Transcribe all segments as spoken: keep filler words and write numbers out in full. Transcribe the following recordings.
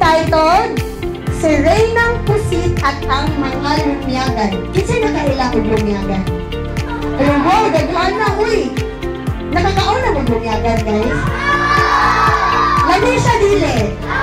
entitled Si Reynang Pusit at ang Mga Lumiyagan. Kinsay nakailang o lumiyagan? Ayun, wow, daghan na, uy! Nakakaon na mo lumiyagan, guys? Lagi siya dili.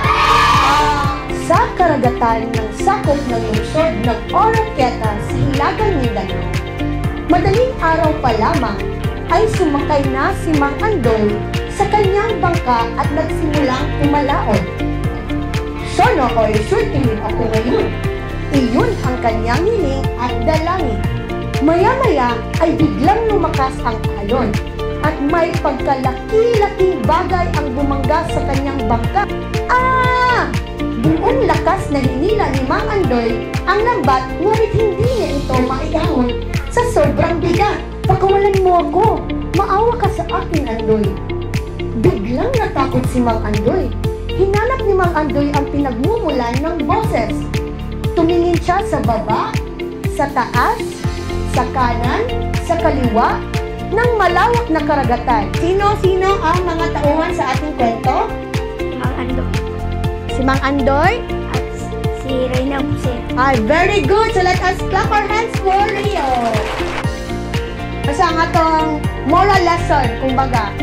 Sa karagatan ng sakop ng lungsod ng Oroquieta sa Hilagang Mindanao, madaling araw pa lamang ay sumakay na si Mang Andoy sa kanyang bangka at nagsimulang umalaon. Sana ay surtingin ako ngayon. Iyon ang kanyang hiling at dalangin. Maya-maya ay biglang lumakas ang alon at may pagkalaki-laking bagay ang bumangga sa kanyang bangka. Ah! Buong lakas na hinila ni Mang Andoy ang lambat, ngunit hindi niya ito maiahon sa sobrang bigat. Pakawalan mo ako, maawa ka sa akin, Andoy. Biglang natakot si Mang Andoy. Hinanap ni Mang Andoy ang pinagmumulan ng boses. Tumingin siya sa baba, sa taas, sa kanan, sa kaliwa, ng malawak na karagatan. Sino-sino ang mga tauhan sa ating kwento? Mang Andoy. Si Mang Andoy? At si Reyna Pusit. Ay, very good! So let us clap our hands for Rio. Asa ang atong moral lesson, kumbaga?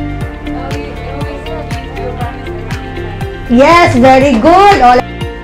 Yes, very good! All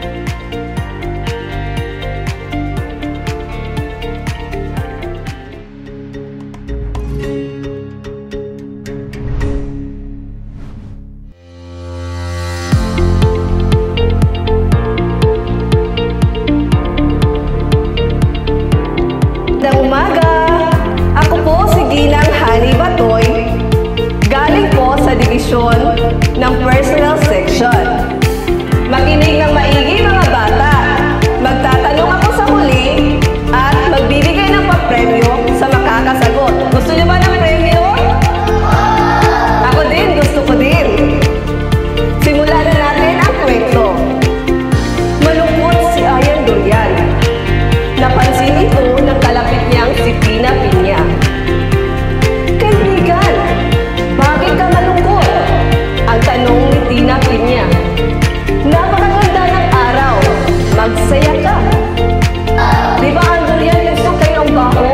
Magandang umaga! Ako po si Ginang Hani Batoy, galing po sa divisyon ng personal section. Makinig ng maigi mga bata. Magtatanong ako sa huli at magbibigay ng papremyo sa makakasagot. Gusto niyo ba ng premyo? Ako din, gusto ko din. Simulan na natin ang kwento. Malungkot si Ayan Dorian. Napansin ito ng kalapit niyang si Tina Piña. Kaibigan, bakit ka malungkot? Ang tanong ni Tina Piña. Napakaganda ng araw. Magsaya ka. Di ba ang Dorian gusto kayo ang baho?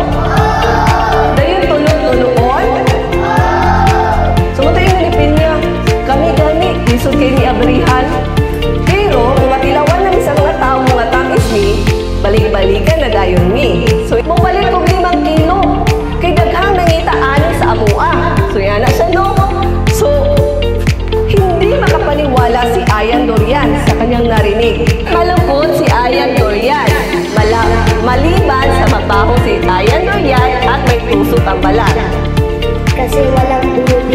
Dayon tulog-tuloon? Sumutayin ni Piña. Kami-gani, lisod kayo ni Abrihan. Pero, matilawan ng isang nga tao nga tamis ni, balik-balikan na dayon mi. So, mabalik ko limang kilo. Kay daghang nangitaan sa amua. So, yan na siya, no? So, hindi makapaniwala si Ayan Dorian sa kanyang narinig. Malungkot si Ayan Dorian. Mala maliban sa mabaho si Ayan Dorian at may puso ang balat. Kasi walang dulo